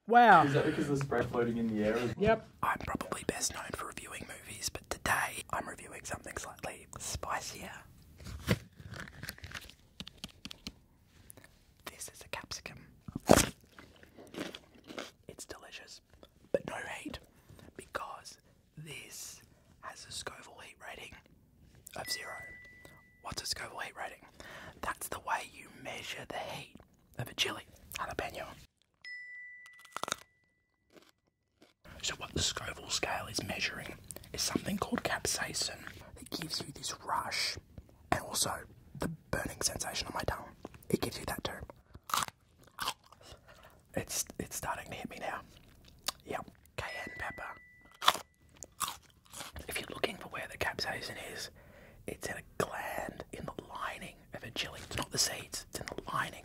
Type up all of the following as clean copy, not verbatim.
Wow. Is that because the spray floating in the air? Yep. I'm probably best known for reviewing movies, but today I'm reviewing something slightly spicier. This is a capsicum. It's delicious, but no heat, because this has a Scoville heat rating of 0. What's a Scoville heat rating? That's the way you measure the heat of a chili, jalapeno. So what the Scoville Scale is measuring is something called capsaicin. It gives you this rush and also the burning sensation on my tongue. It gives you that too. It's starting to hit me now. Yep, cayenne pepper. If you're looking for where the capsaicin is, it's in a gland in the lining of a chili. It's not the seeds, it's in the lining.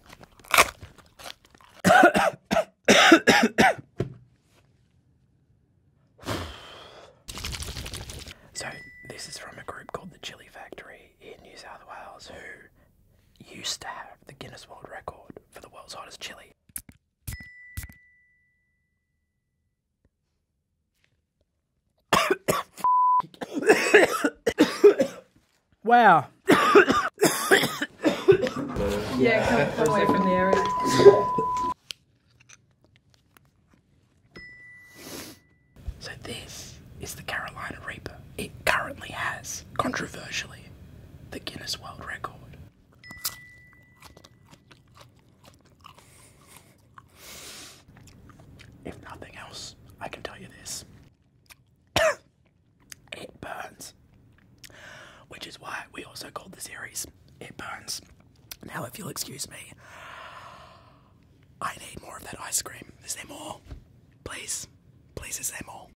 So this is from a group called the Chilli Factory in New South Wales, who used to have the Guinness World Record for the world's hottest chili. Wow. Yeah, come away from the area. So this is the Carolina Reaper. It currently has, controversially, the Guinness World Record. If nothing else, I can tell you this. It burns. Which is why we also called the series It Burns. Now, if you'll excuse me, I need more of that ice cream. Is there more? Please. Please, is there more?